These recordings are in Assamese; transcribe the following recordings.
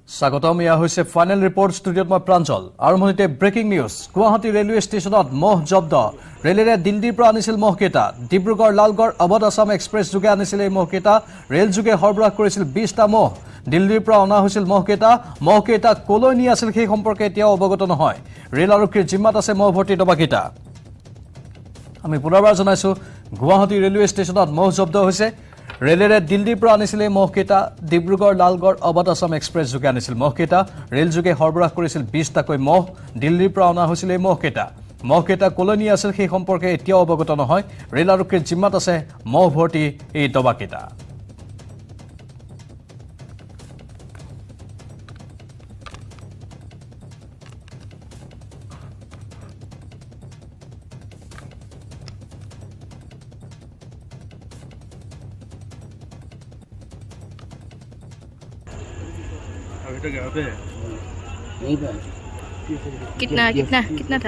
স্বাগতম ইয়া হৈছে ফাইনেল ৰিপৰ্ট ষ্টুডিঅ'ত মই প্ৰাঞ্জল আৰম্ভণিতে ব্ৰেকিং নিউজ গুৱাহাটী ৰেলৱে ষ্টেচনত মহ জব্দ ৰেলেৰে দিল্লীৰ পৰা আনিছিল মহকেটা ডিব্ৰুগড় লালগড় অৱধ আসাম এক্সপ্ৰেছ যোগে আনিছিল এই মহকেটা ৰেল যোগে সৰবৰাহ কৰিছিল 20টা মহ দিল্লীৰ পৰা অনা হৈছিল মহকেটা কলৈ নি আছিল সেই সম্পৰ্কে এতিয়াও অৱগত নহয় ৰেল আৰক্ষীৰ জিম্মাত আছে মহ ভৰ্তি ডবাকেটা আমি পুনৰবাৰ জনাইছো গুৱাহাটী ৰেলৱে ষ্টেচনত মহ জব্দ হৈছে ৰেলেৰে দিল্লীৰ পৰা আনিছিল মহকেটা ডিব্ৰুগড় লালগড় অৱধ আসাম এক্সপ্ৰেছ যোগে আনিছিল মহকেটা ৰেল যোগে সৰবৰাহ কৰিছিল 20টাকৈ মহ দিল্লীৰ পৰা অনা হৈছিল মহকেটা কলৈ নি আছিল সেই সম্পৰ্কে এতিয়াও অৱগত নহয় ৰেল আৰক্ষীৰ জিম্মাত আছে মহ ভৰ্তি এই ডবাকেটা कितना था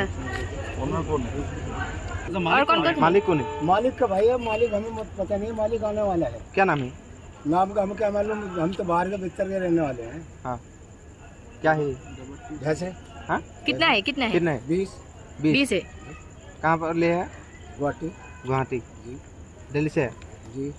और कौन मालिक कौन है मालिक का भाई है मालिक हमें पता नहीं मालिक आने वाला है क्या नाम है नाम का हमें क्या मालूम हम तो बाहर के बिस्तर के रहने वाले हैं हाँ क्या है जैसे हाँ कितना है 20 है कहाँ पर ले है गुवाहाटी जी दिल्ली से जी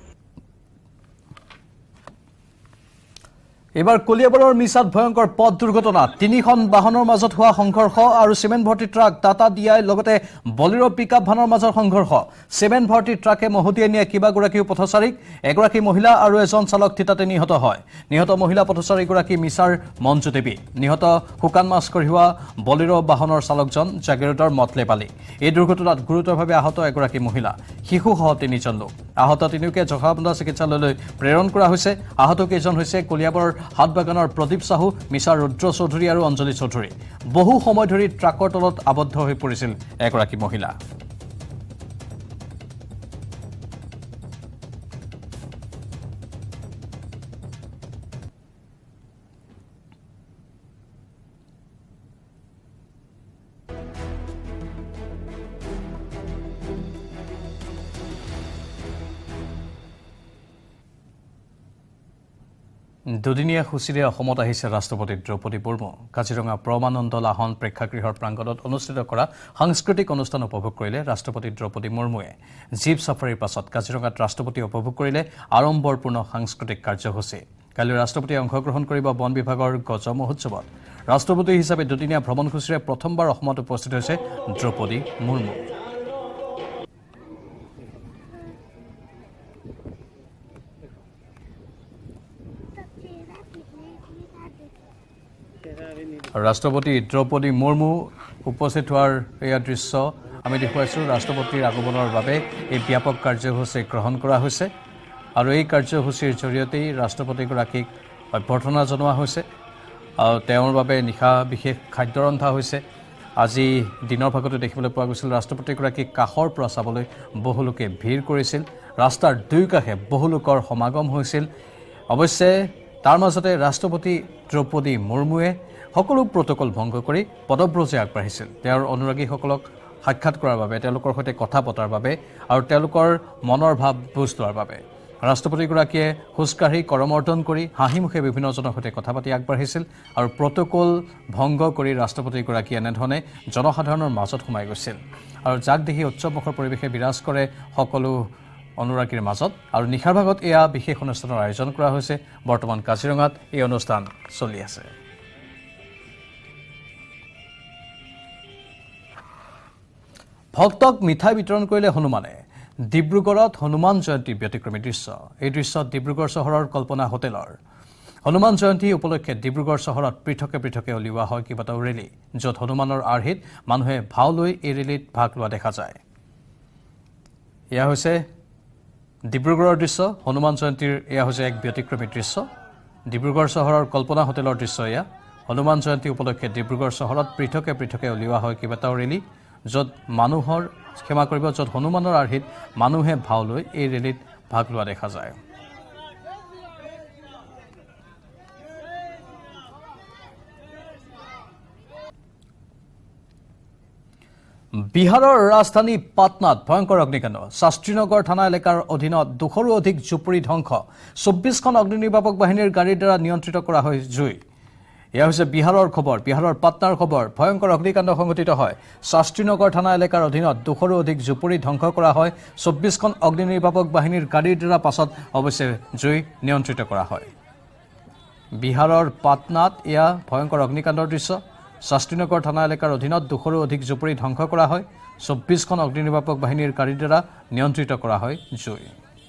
এবাৰ কলিয়াবৰৰ মিছাত ভয়ংকৰ পথ দুৰ্ঘটনা তিনিখন বাহনৰ মাজত হোৱা সংঘৰ্ষ আৰু সিমেন্ট ভৰ্তি ট্ৰাক টাটা ডিআই লগতে বলেৰো পিকআপ ভানৰ মাজৰ সংঘৰ্ষ সিমেন্ট ভৰ্তি ট্ৰাকে মহতিয়াই নিয়া কিবাগৰাকী পথচাৰীক এগৰাকী মহিলা আৰু এজন চালক থিতাতে নিহত হয় নিহত মহিলা পথচাৰীগৰাকী মিছাৰ মঞ্জু দেৱী নিহত শুকান মাছ কঢ়িওৱা বলেৰো বাহনৰ চালকজন জাগিৰোডৰ মতলেব আলী এই দুৰ্ঘটনাত গুৰুতৰভাৱে আহত এগৰাকী মহিলা শিশুসহ তিনিজন লোক আহত তিনিওকে জখলাবন্ধা চিকিৎসালয়লৈ প্ৰেৰণ কৰা হৈছে আহত কেইজন হৈছে কলিয়াবৰ হাতবাগানৰ প্ৰদীপ সাহু মিছাৰ ৰুদ্ৰ চৌধুৰী আৰু অঞ্জলি চৌধুৰী বহু সময় ধৰি ট্ৰাকৰ তলত আবদ্ধ হৈ পৰিছিল এগৰাকী মহিলা দুদিনীয়া খুচিৰে অসমত আহিছে ৰাষ্ট্ৰপতি দ্ৰৌপদী মুৰ্মু কাজিৰঙা প্ৰমানন্দ লাহন প্ৰেক্ষাগৃহৰ প্ৰাংগণত অনুষ্ঠিত কৰা সাংস্কৃতিক অনুষ্ঠান উপভোগ কৰিলে ৰাষ্ট্ৰপতি দ্ৰৌপদী মুৰ্মুৱে জীপ সাফাৰীৰ পাছত কাজিৰঙাত ৰাষ্ট্ৰপতি উপভোগ কৰিলে আড়ম্বৰপূৰ্ণ সাংস্কৃতিক কাৰ্যসূচী কালি ৰাষ্ট্ৰপতিয়ে অংশগ্ৰহণ কৰিব বন বিভাগৰ গজ মহোৎসৱত ৰাষ্ট্ৰপতি হিচাপে দুদিনীয়া ভ্ৰমণসূচীৰে প্ৰথমবাৰ অসমত উপস্থিত হৈছে দ্ৰৌপদী মুৰ্মু ৰাষ্ট্ৰপতি দ্ৰৌপদী মুৰ্মু উপস্থিত হোৱাৰ এই দৃশ্য আমি দেখুৱাইছো ৰাষ্ট্ৰপতিৰ আগমনৰ বাবে এই ব্যাপক কাৰ্যসূচী গ্ৰহণ কৰা হৈছে আৰু এই কাৰ্যসূচীৰ জৰিয়তে ৰাষ্ট্ৰপতিগৰাকীক অভ্যৰ্থনা জনোৱা হৈছে আৰু তেওঁৰ বাবে নিশা বিশেষ খাদ্য ৰন্ধা হৈছে আজি দিনৰ ভাগতে দেখিবলৈ পোৱা গৈছিল ৰাষ্ট্ৰপতিগৰাকীক কাষৰ পৰা চাবলৈ বহু লোকে ভিৰ কৰিছিল ৰাস্তাৰ দুই কাষে বহু লোকৰ সমাগম হৈছিল অৱশ্যে তাৰ মাজতে ৰাষ্ট্ৰপতি দ্ৰৌপদী মুৰ্মুৱে সকলো প্ৰটোকল ভংগ কৰি পদব্ৰজে আগবাঢ়িছিল তেওঁৰ অনুৰাগীসকলক সাক্ষাৎ কৰাৰ বাবে তেওঁলোকৰ সৈতে কথা পতাৰ বাবে আৰু তেওঁলোকৰ মনৰ ভাৱ বুজ লোৱাৰ বাবে ৰাষ্ট্ৰপতিগৰাকীয়ে খোজকাঢ়ি কৰমৰ্দন কৰি হাঁহিমুখে বিভিন্নজনৰ সৈতে কথা পাতি আগবাঢ়িছিল আৰু প্ৰটোকল ভংগ কৰি ৰাষ্ট্ৰপতিগৰাকীয়ে এনেধৰণে জনসাধাৰণৰ মাজত সোমাই গৈছিল আৰু যাক দেখি উৎসৱমুখৰ পৰিৱেশে বিৰাজ কৰে সকলো অনুৰাগীৰ মাজত আৰু নিশাৰ ভাগত এয়া বিশেষ অনুষ্ঠানৰ আয়োজন কৰা হৈছে বৰ্তমান কাজিৰঙাত এই অনুষ্ঠান চলি আছে ভক্তক মিঠাই বিতৰণ কৰিলে হনুমানে ডিব্ৰুগড়ত হনুমান জয়ন্তীৰ ব্যতিক্ৰমী দৃশ্য এই দৃশ্যত ডিব্ৰুগড় চহৰৰ কল্পনা হোটেলৰ হনুমান জয়ন্তী উপলক্ষে ডিব্ৰুগড় চহৰত পৃথকে উলিওৱা হয় কেইবাটাও ৰেলী য'ত হনুমানৰ আৰ্হিত মানুহে ভাও লৈ এই ৰেলীত ভাগ লোৱা দেখা যায় এয়া হৈছে ডিব্ৰুগড়ৰ দৃশ্য হনুমান জয়ন্তীৰ এয়া হৈছে এক ব্যতিক্ৰমী দৃশ্য ডিব্ৰুগড় চহৰৰ কল্পনা হোটেলৰ দৃশ্য এয়া হনুমান জয়ন্তী উপলক্ষে ডিব্ৰুগড় চহৰত পৃথকে উলিওৱা হয় কেইবাটাও ৰেলী য'ত মানুহৰ ক্ষমা কৰিব য'ত হনুমানৰ আৰ্হিত মানুহে ভাও লৈ এই ৰেলীত ভাগ লোৱা দেখা যায় বিহাৰৰ ৰাজধানী পাটনাত ভয়ংকৰ অগ্নিকাণ্ড শাস্ত্ৰীনগৰ থানা এলেকাৰ অধীনত 200ৰো অধিক জুপুৰি ধ্বংস 24খন অগ্নিনিৰ্বাপক বাহিনীৰ গাড়ীৰ দ্বাৰা নিয়ন্ত্ৰিত কৰা হয় জুই এয়া হৈছে বিহাৰৰ খবৰ বিহাৰৰ পাটনাৰ খবৰ ভয়ংকৰ অগ্নিকাণ্ড সংঘটিত হয় শাস্ত্ৰীনগৰ থানা এলেকাৰ অধীনত 200ৰো অধিক জুপুৰি ধ্বংস কৰা হয় 24খন অগ্নি নিৰ্বাপক বাহিনীৰ গাড়ীৰ দ্বাৰা পাছত অৱশ্যে জুই নিয়ন্ত্ৰিত কৰা হয় বিহাৰৰ পাটনাত এয়া ভয়ংকৰ অগ্নিকাণ্ডৰ দৃশ্য শাস্ত্ৰীনগৰ থানা এলেকাৰ অধীনত 200ৰো অধিক জুপুৰি ধ্বংস কৰা হয় 24খন অগ্নি নিৰ্বাপক বাহিনীৰ গাড়ীৰ দ্বাৰা নিয়ন্ত্ৰিত কৰা হয় জুই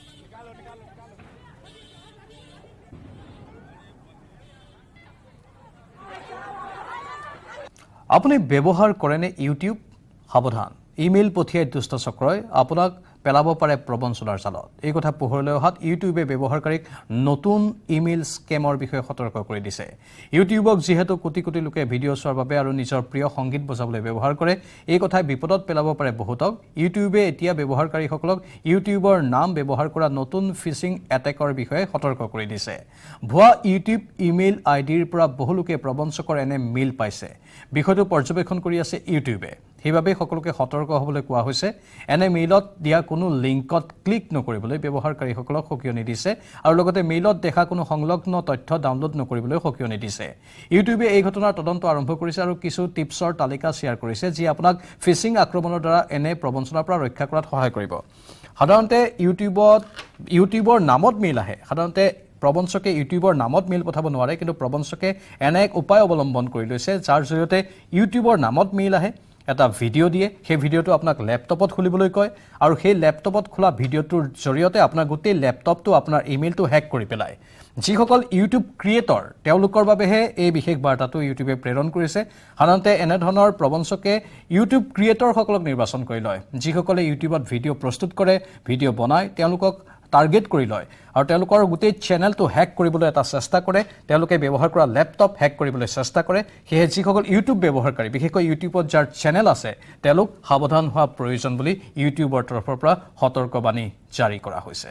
আপুনি ব্যৱহাৰ কৰেনে ইউটিউব সাৱধান ইমেইল পঠিয়াই দুষ্ট চক্ৰই আপোনাক পেলাব পাৰে প্ৰবঞ্চনাৰ জালত এই কথা পোহৰলৈ অহাত ইউটিউবে ব্যৱহাৰকাৰীক নতুন ইমেইল স্কেমৰ বিষয়ে সতৰ্ক কৰি দিছে ইউটিউবক যিহেতু কোটি কোটি লোকে ভিডিঅ' চোৱাৰ বাবে আৰু নিজৰ প্ৰিয় সংগীত বজাবলৈ ব্যৱহাৰ কৰে এই কথাই বিপদত পেলাব পাৰে বহুতক ইউটিউবে এতিয়া ব্যৱহাৰকাৰীসকলক ইউটিউবৰ নাম ব্যৱহাৰ কৰা নতুন ফিচিং এটেকৰ বিষয়ে সতৰ্ক কৰি দিছে ভুৱা ইউটিউব ইমেইল আইডিৰ পৰা বহু লোকে প্ৰবঞ্চকৰ এনে মেইল পাইছে বিষয়টো পৰ্যবেক্ষণ কৰি আছে ইউটিউবে সেইবাবে সকলোকে সতৰ্ক হ'বলৈ কোৱা হৈছে এনে মেইলত দিয়া কোনো লিংকত ক্লিক নকৰিবলৈ ব্যৱহাৰকাৰীসকলক সকিয়নি দিছে আৰু লগতে মেইলত দেখা কোনো সংলগ্ন তথ্য ডাউনলোড নকৰিবলৈ সকিয়নি দিছে ইউটিউবে এই ঘটনাৰ তদন্ত আৰম্ভ কৰিছে আৰু কিছু টিপছৰ তালিকা শ্বেয়াৰ কৰিছে যি আপোনাক ফিচিং আক্ৰমণৰ দ্বাৰা এনে প্ৰবঞ্চনাৰ পৰা ৰক্ষা কৰাত সহায় কৰিব সাধাৰণতে ইউটিউবৰ নামত মেইল আহে সাধাৰণতে প্ৰবঞ্চকে ইউটিউবৰ নামত মেইল পঠাব নোৱাৰে কিন্তু প্ৰবঞ্চকে এনে এক উপায় অৱলম্বন কৰি লৈছে যাৰ জৰিয়তে ইউটিউবৰ নামত মেইল আহে এটা ভিডিঅ' দিয়ে সেই ভিডিঅ'টো আপোনাক লেপটপত খুলিবলৈ কয় আৰু সেই লেপটপত খোলা ভিডিঅ'টোৰ জৰিয়তে আপোনাৰ গোটেই লেপটপটো আপোনাৰ ইমেইলটো হেক কৰি পেলায় যিসকল ইউটিউব ক্ৰিয়েটৰ তেওঁলোকৰ বাবেহে এই বিশেষ বাৰ্তাটো ইউটিউবে প্ৰেৰণ কৰিছে সাধাৰণতে এনেধৰণৰ প্ৰবঞ্চকে ইউটিউব ক্ৰিয়েটৰসকলক নিৰ্বাচন কৰি লয় যিসকলে ইউটিউবত ভিডিঅ' প্ৰস্তুত কৰে ভিডিঅ' বনায় তেওঁলোকক টাৰ্গেট কৰি লয় আৰু তেওঁলোকৰ গোটেই চেনেলটো হেক কৰিবলৈ এটা চেষ্টা কৰে তেওঁলোকে ব্যৱহাৰ কৰা লেপটপ হেক কৰিবলৈ চেষ্টা কৰে সেয়ে যিসকল ইউটিউব ব্যৱহাৰকাৰী বিশেষকৈ ইউটিউবত যাৰ চেনেল আছে তেওঁলোক সাৱধান হোৱা প্ৰয়োজন বুলি ইউটিউবৰ তৰফৰ পৰা সতৰ্কবাণী জাৰি কৰা হৈছে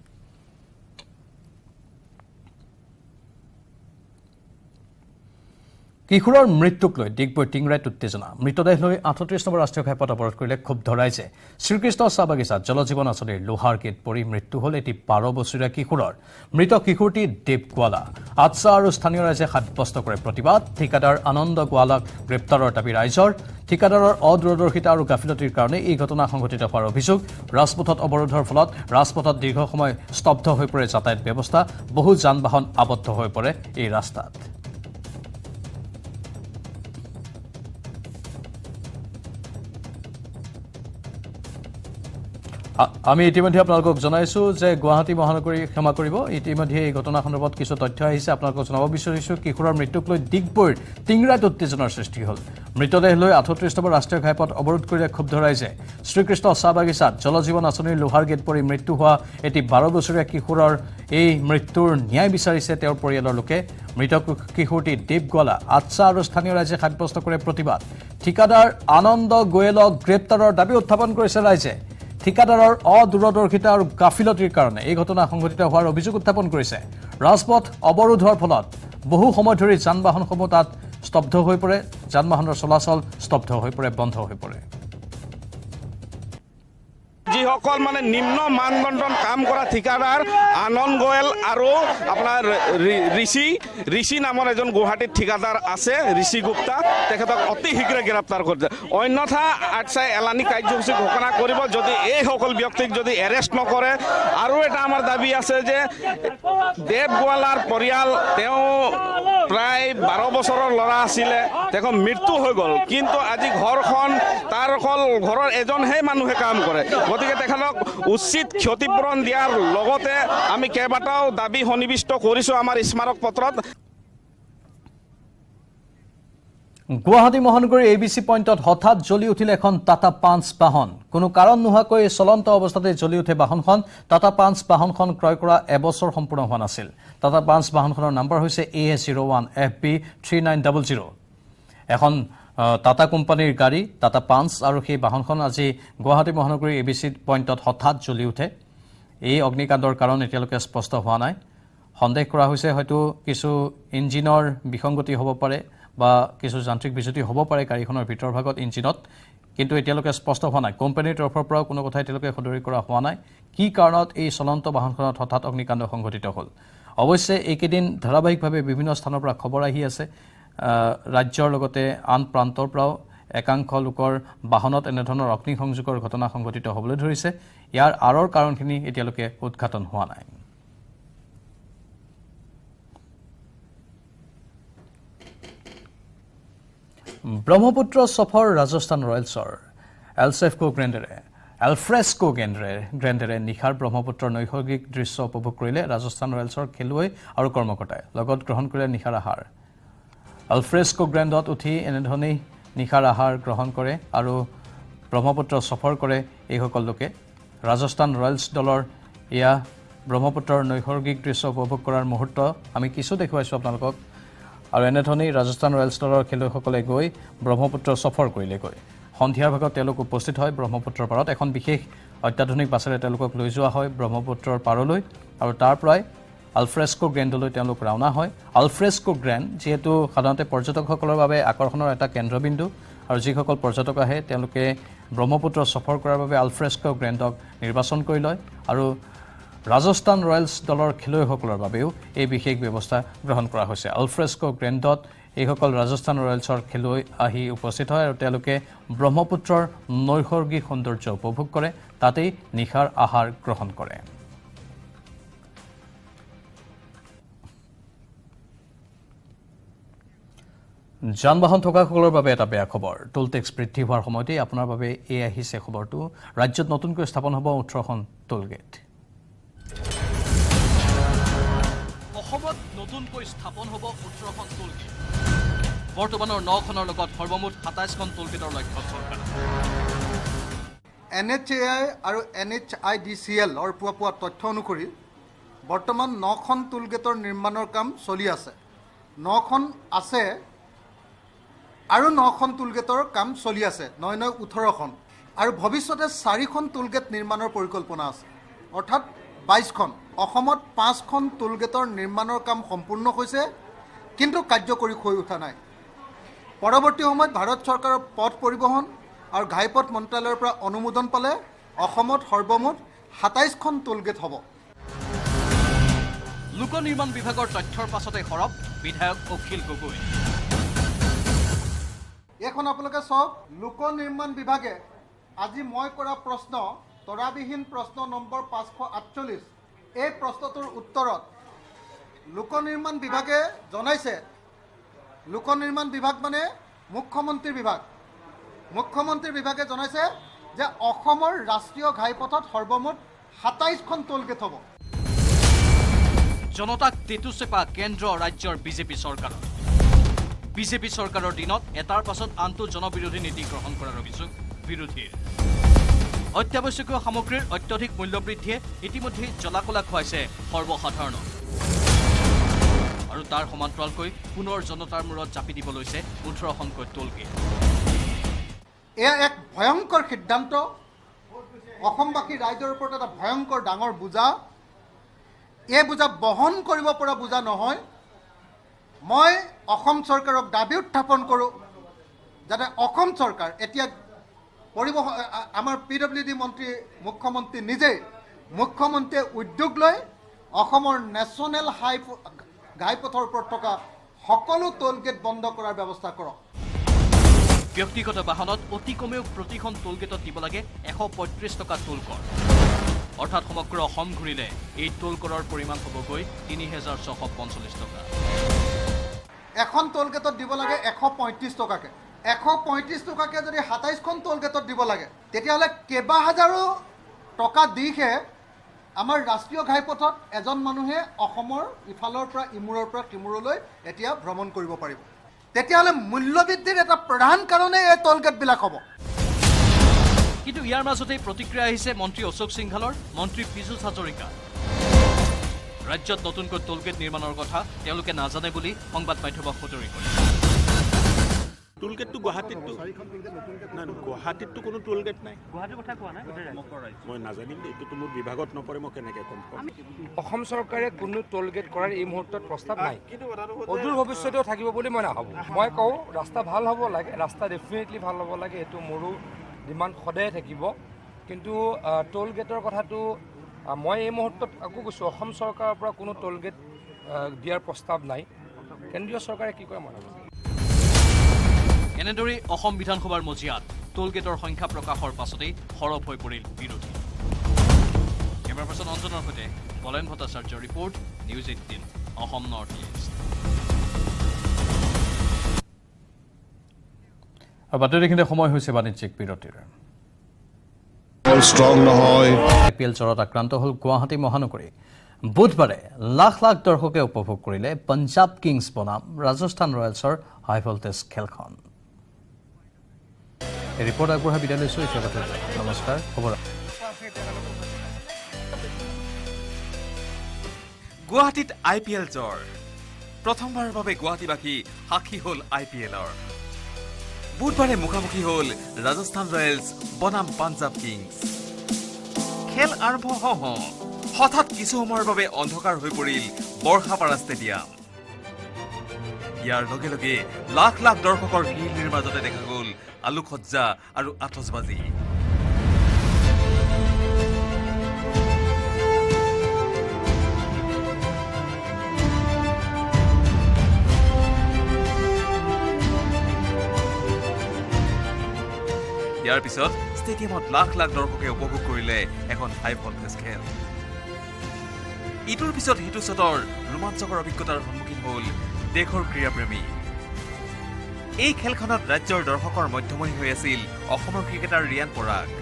কিশোৰৰ মৃত্যুক লৈ ডিগবৈ টিংৰাইত উত্তেজনা মৃতদেহ লৈ 38 নম্বৰ ৰাষ্ট্ৰীয় ঘাইপথ অৱৰোধ কৰিলে ক্ষুব্ধ ৰাইজে শ্ৰীকৃষ্ণ চাহ বাগিচাত জলজীৱন আঁচনিৰ লোহাৰ গেট পৰি মৃত্যু হ'ল এটি 12 বছৰীয়া কিশোৰৰ মৃত কিশোৰটি দেৱগোৱালা আটছা আৰু স্থানীয় ৰাইজে সাব্যস্ত কৰে প্ৰতিবাদ ঠিকাদাৰ আনন্দ গোৱালাক গ্ৰেপ্তাৰৰ দাবী ৰাইজৰ ঠিকাদাৰৰ অদূৰদৰ্শিতা আৰু গাফিলতিৰ কাৰণে এই ঘটনা সংঘটিত হোৱাৰ অভিযোগ ৰাজপথত অৱৰোধৰ ফলত ৰাজপথত দীৰ্ঘ সময় স্তব্ধ হৈ পৰে যাতায়াত ব্যৱস্থা বহু যান বাহন আবদ্ধ হৈ পৰে এই ৰাস্তাত আমি ইতিমধ্যে আপোনালোকক জনাইছো যে গুৱাহাটী মহানগৰী ক্ষমা কৰিব ইতিমধ্যে এই ঘটনা সন্দৰ্ভত কিছু তথ্য আহিছে আপোনালোকক জনাব বিচাৰিছো কিশোৰৰ মৃত্যুক লৈ ডিগবৈৰ টিংৰাইত উত্তেজনাৰ সৃষ্টি হ'ল মৃতদেহ লৈ 38 নম্বৰ ৰাষ্ট্ৰীয় ঘাইপথ অৱৰোধ কৰিলে ক্ষুব্ধ ৰাইজে শ্ৰীকৃষ্ণ চাহ বাগিচাত জলজীৱন আঁচনিৰ লোহাৰ গেট পৰি মৃত্যু হোৱা এটি 12 বছৰীয়া কিশোৰৰ এই মৃত্যুৰ ন্যায় বিচাৰিছে তেওঁৰ পৰিয়ালৰ লোকে মৃত কিশোৰটি দেৱগোৱালা আটছা আৰু স্থানীয় ৰাইজে সাব্যস্ত কৰে প্ৰতিবাদ ঠিকাদাৰ আনন্দ গোৱেলক গ্ৰেপ্তাৰৰ দাবী উত্থাপন কৰিছে ৰাইজে ঠিকাদাৰৰ অদূৰদৰ্শিতা আৰু গাফিলতিৰ কাৰণে এই ঘটনা সংঘটিত হোৱাৰ অভিযোগ উত্থাপন কৰিছে ৰাজপথ অৱৰোধ হোৱাৰ ফলত বহু সময় ধৰি যান বাহনসমূহ তাত স্তব্ধ হৈ পৰে যান বাহনৰ চলাচল স্তব্ধ হৈ পৰে বন্ধ হৈ পৰে যিসকল মানে নিম্ন মানদণ্ডৰ কাম কৰা ঠিকাদাৰ আনন্দ গোৱেল আৰু আপোনাৰ ঋষি নামৰ এজন গুৱাহাটীত ঠিকাদাৰ আছে ঋষি গুপ্তা তেখেতক অতি শীঘ্ৰে গ্ৰেপ্তাৰ কৰিছে অন্যথা আটছাই এলানি কাৰ্যসূচী ঘোষণা কৰিব যদি এইসকল ব্যক্তিক যদি এৰেষ্ট নকৰে আৰু এটা আমাৰ দাবী আছে যে দেৱগোৱালাৰ পৰিয়াল তেওঁ প্ৰায় 12 বছৰৰ ল'ৰা আছিলে তেখেতৰ মৃত্যু হৈ গ'ল কিন্তু আজি ঘৰখন তাৰ অকল ঘৰৰ এজনহে মানুহে কাম কৰে গতিকে তেখেতক উচিত ক্ষতিপূৰণ দিয়াৰ লগতে আমি কেইবাটাও দাবী সন্নিৱিষ্ট কৰিছো আমাৰ স্মাৰক পত্ৰত গুৱাহাটী মহানগৰীৰ ABC পইণ্টত হঠাৎ জ্বলি উঠিল এখন টাটা পাঞ্চ বাহন কোনো কাৰণ নোহোৱাকৈ চলন্ত অৱস্থাতে জ্বলি উঠে বাহনখন টাটা পাঞ্চ বাহনখন ক্ৰয় কৰা এবছৰ সম্পূৰ্ণ হোৱা নাছিল টাটা পাঞ্চ বাহনখনৰ নম্বৰ হৈছে AS01 FB 3900 এখন টাটা কোম্পানীৰ গাড়ী টাটা পাঞ্চ আৰু সেই বাহনখন আজি গুৱাহাটী মহানগৰীৰ ABC পইণ্টত হঠাৎ জ্বলি উঠে এই অগ্নিকাণ্ডৰ কাৰণ এতিয়ালৈকে স্পষ্ট হোৱা নাই সন্দেহ কৰা হৈছে হয়তো কিছু ইঞ্জিনৰ বিসংগতি হ'ব পাৰে বা কিছু যান্ত্ৰিক বিজুতি হ'ব পাৰে গাড়ীখনৰ ভিতৰ ভাগত ইঞ্জিনত কিন্তু এতিয়ালৈকে স্পষ্ট হোৱা নাই কোম্পানীৰ তৰফৰ পৰা কোনো কথা এতিয়ালৈকে সদৰি কৰা হোৱা নাই কি কাৰণত এই চলন্ত বাহনখনত হঠাৎ অগ্নিকাণ্ড সংঘটিত হ'ল অৱশ্যে এইকেইদিন ধাৰাবাহিকভাৱে বিভিন্ন স্থানৰ পৰা খবৰ আহি আছে ৰাজ্যৰ লগতে আন প্ৰান্তৰ পৰাও একাংশ লোকৰ বাহনত এনেধৰণৰ অগ্নিসংযোগৰ ঘটনা সংঘটিত হ'বলৈ ধৰিছে ইয়াৰ আঁৰৰ কাৰণখিনি এতিয়ালৈকে উদ্ঘাটন হোৱা নাই ব্ৰহ্মপুত্ৰ সফৰ ৰাজস্থান ৰয়েলছৰ এলছেফকো গ্ৰেণ্ডেৰে নিশাৰ ব্ৰহ্মপুত্ৰৰ নৈসৰ্গিক দৃশ্য উপভোগ কৰিলে ৰাজস্থান ৰয়েলছৰ খেলুৱৈ আৰু কৰ্মকৰ্তাই লগত গ্ৰহণ কৰিলে নিশাৰ আহাৰ এলফ্ৰেস্কো গ্ৰেণ্ডত উঠি এনেধৰণেই নিশাৰ আহাৰ গ্ৰহণ কৰে আৰু ব্ৰহ্মপুত্ৰ সফৰ কৰে এইসকল লোকে ৰাজস্থান ৰয়েলছ দলৰ এয়া ব্ৰহ্মপুত্ৰৰ নৈসৰ্গিক দৃশ্য উপভোগ কৰাৰ মুহূৰ্ত আমি কিছু দেখুৱাইছোঁ আপোনালোকক আৰু এনেধৰণেই ৰাজস্থান ৰয়েলছ দলৰ খেলুৱৈসকলে গৈ ব্ৰহ্মপুত্ৰ সফৰ কৰিলেগৈ সন্ধিয়াৰ ভাগত তেওঁলোক উপস্থিত হয় ব্ৰহ্মপুত্ৰৰ পাৰত এখন বিশেষ অত্যাধুনিক বাছেৰে তেওঁলোকক লৈ যোৱা হয় ব্ৰহ্মপুত্ৰৰ পাৰলৈ আৰু তাৰ পৰাই আলফ্ৰেস্কো গ্ৰেণ্ডলৈ তেওঁলোক ৰাওনা হয় আলফ্ৰেস্কো গ্ৰেণ্ড যিহেতু সাধাৰণতে পৰ্যটকসকলৰ বাবে আকৰ্ষণৰ এটা কেন্দ্ৰবিন্দু আৰু যিসকল পৰ্যটক আহে তেওঁলোকে ব্ৰহ্মপুত্ৰ সফৰ কৰাৰ বাবে আলফ্ৰেস্কো গ্ৰেণ্ডক নিৰ্বাচন কৰি লয় আৰু ৰাজস্থান ৰয়েলছ দলৰ খেলুৱৈসকলৰ বাবেও এই বিশেষ ব্যৱস্থা গ্ৰহণ কৰা হৈছে আলফ্ৰেস্কো গ্ৰেণ্ডত এইসকল ৰাজস্থান ৰয়েলছৰ খেলুৱৈ আহি উপস্থিত হয় আৰু তেওঁলোকে ব্ৰহ্মপুত্ৰৰ নৈসৰ্গিক সৌন্দৰ্য উপভোগ কৰে তাতেই নিশাৰ আহাৰ গ্ৰহণ কৰে যান বাহন থকাসকলৰ বাবে এটা বেয়া খবৰ টোল টেক্স বৃদ্ধি হোৱাৰ সময়তে আপোনাৰ বাবে এই আহিছে খবৰটো ৰাজ্যত নতুনকৈ স্থাপন হ'ব 18খন টোল গেট অসমত নতুনকৈ স্থাপন হ'ব 18খন টোল গেট বৰ্তমানৰ 9খনৰ লগত সৰ্বমুঠ 27খন টোল গেটৰ লক্ষ্য চৰকাৰ NHAI আৰু NHIDCL অৰ পোৱা তথ্য অনুসৰি বৰ্তমান 9খন টোল গেটৰ নিৰ্মাণৰ কাম চলি আছে 9খন আছে আৰু 9খন টোল গেটৰ কাম চলি আছে 9 18খন আৰু ভৱিষ্যতে 4খন টোল গেট নিৰ্মাণৰ পৰিকল্পনা আছে অৰ্থাৎ 22খন অসমত 5খন টোল গেটৰ নিৰ্মাণৰ কাম সম্পূৰ্ণ হৈছে কিন্তু কাৰ্যকৰী হৈ উঠা নাই পৰৱৰ্তী সময়ত ভাৰত চৰকাৰৰ পথ পৰিবহণ আৰু ঘাইপথ মন্ত্ৰালয়ৰ পৰা অনুমোদন পালে অসমত সৰ্বমুঠ 27খন টোল গেট হ'ব লোক নিৰ্মাণ বিভাগৰ তথ্যৰ পাছতে সৰব বিধায়ক অখিল গগৈ এখন আপোনালোকে চাওক লোক নিৰ্মাণ বিভাগে আজি মই কৰা প্ৰশ্ন তৰাবিহীন প্ৰশ্ন নম্বৰ 548 এই প্ৰশ্নটোৰ উত্তৰত লোক নিৰ্মাণ বিভাগে জনাইছে লোক নিৰ্মাণ বিভাগ মানে মুখ্যমন্ত্ৰী বিভাগে জনাইছে যে অসমৰ ৰাষ্ট্ৰীয় ঘাইপথত সৰ্বমুঠ 27খন টোল গেট হ'ব জনতাক তেতুচেপা কেন্দ্ৰ ৰাজ্যৰ বিজেপি চৰকাৰ বিজেপি চৰকাৰৰ দিনত এটাৰ পাছত আনটো জনবিৰোধী নীতি গ্ৰহণ কৰাৰ অভিযোগ বিৰোধীৰ অত্যাৱশ্যকীয় সামগ্ৰীৰ অত্যধিক মূল্যবৃদ্ধিয়ে ইতিমধ্যে জলাকলা খুৱাইছে সৰ্বসাধাৰণক আৰু তাৰ সমান্তৰালকৈ পুনৰ জনতাৰ মূৰত জাপি দিব লৈছে 18খনকৈ টোল গেট এয়া এক ভয়ংকৰ সিদ্ধান্ত অসমবাসী ৰাইজৰ ওপৰত এটা ভয়ংকৰ ডাঙৰ বোজা এই বোজা বহন কৰিব পৰা বোজা নহয় মই অসম চৰকাৰক দাবী উত্থাপন কৰোঁ যাতে অসম চৰকাৰ এতিয়া পৰিবহণ আমাৰ PWD মন্ত্ৰী মুখ্যমন্ত্ৰী নিজে মুখ্যমন্ত্ৰীয়ে উদ্যোগ লৈ অসমৰ নেশ্যনেল ঘাইপথৰ ওপৰত থকা সকলো টোল গেট বন্ধ কৰাৰ ব্যৱস্থা কৰক ব্যক্তিগত বাহনত অতি কমেও প্ৰতিখন টোল গেটত দিব লাগে 135 টকা টোল কৰ অৰ্থাৎ সমগ্ৰ অসম ঘূৰিলে এই টোল কৰৰ পৰিমাণ হ'বগৈ 3645 টকা এখন টোল গেটত দিব লাগে 135 টকাকে 135 টকাকে যদি 27খন টোল গেটত দিব লাগে তেতিয়াহ'লে কেইবা হাজাৰো টকা দিহে আমাৰ ৰাষ্ট্ৰীয় ঘাইপথত এজন মানুহে অসমৰ ইফালৰ পৰা ইমূৰৰ পৰা তিমূৰলৈ এতিয়া ভ্ৰমণ কৰিব পাৰিব তেতিয়াহ'লে মূল্যবৃদ্ধিৰ এটা প্ৰধান কাৰণে এই টোল গেটবিলাক হ'ব কিন্তু ইয়াৰ মাজতে প্ৰতিক্ৰিয়া আহিছে মন্ত্ৰী অশোক সিংঘালৰ মন্ত্ৰী পীযুষ হাজৰিকা ৰাজ্যত নতুনকৈ টোল গেট নিৰ্মাণৰ কথা তেওঁলোকে নাজানে বুলি সংবাদ মাধ্যমক সতৰি কৰে টোল গেটটো গুৱাহাটীতটো কোনো টোল গেট নাই গুৱাহাটীৰ কথা কোৱা নাই মই নাজানিম এইটো মোৰ বিভাগত নপৰে মই কেনেকৈ কম অসম চৰকাৰে কোনো টোল গেট কৰাৰ এই মুহূৰ্তত প্ৰস্তাৱ নাই অদূৰ ভৱিষ্যতেও থাকিব বুলি মই নাভাবোঁ মই কওঁ ৰাস্তা ভাল হ'ব লাগে ৰাস্তা ডেফিনেটলি ভাল হ'ব লাগে এইটো মোৰো ডিমাণ্ড সদায় থাকিব কিন্তু টোল গেটৰ কথাটো মই এই মুহূৰ্তত আকৌ কৈছোঁ অসম চৰকাৰৰ পৰা কোনো টোল গেট দিয়াৰ প্ৰস্তাৱ নাই কেন্দ্ৰীয় চৰকাৰে কি কৰে মই নাজানো এনেদৰে অসম বিধানসভাৰ মজিয়াত টোলগেটৰ সংখ্যা প্ৰকাশৰ পাছতেই সৰব হৈ পৰিল বিৰোধী। কেমেৰা পাৰ্চন অঞ্জনৰ সৈতে বলেন ভট্টাচাৰ্যৰ report, news 18 Assam north east. আৰু বাতৰিখিনিতে সময় হৈছে বাণিজ্যিক বিৰতিৰ। IPL জ্বৰত আক্ৰান্ত হ'ল গুৱাহাটী মহানগৰী। বুধবাৰে লাখ লাখ দৰ্শকে উপভোগ কৰিলে পঞ্জাৱ কিংছ বনাম ৰাজস্থান ৰয়েলছৰ হাই ভল্টেজ খেলখন। এই ৰিপৰ্ট আগবঢ়াই বিদায় লৈছো। নমস্কাৰ, শুভৰাত্ৰি। গুৱাহাটীত IPL জ্বৰ। প্ৰথমবাৰৰ বাবে গুৱাহাটীবাসী সাক্ষী হ'ল IPLৰ। বুধবাৰে মুখামুখি হ'ল ৰাজস্থান ৰয়েলছ বনাম পঞ্জাৱ কিংছ। খেল আৰম্ভ হওঁ হঠাৎ কিছু সময়ৰ বাবে অন্ধকাৰ হৈ পৰিল বৰ্ষাপাৰা ষ্টেডিয়াম। ইয়াৰ লগে লগে লাখ লাখ দৰ্শকৰ ভিৰৰ মাজতে দেখা গ'ল আলোকসজ্জা আৰু আতচবাজি। ইয়াৰ পিছত ষ্টেডিয়ামত লাখ লাখ দৰ্শকে উপভোগ কৰিলে এখন হাই ভল্টেজ খেল। ইটোৰ পিছত সিটো শ্বটৰ ৰোমাঞ্চকৰ অভিজ্ঞতাৰ সন্মুখীন হ'ল দেশৰ ক্ৰীড়াপ্ৰেমী। এই খেলখনত ৰাজ্যৰ দৰ্শকৰ মধ্যমহী হৈ আছিল অসমৰ ক্ৰিকেটাৰ ৰিয়ান পৰাগ।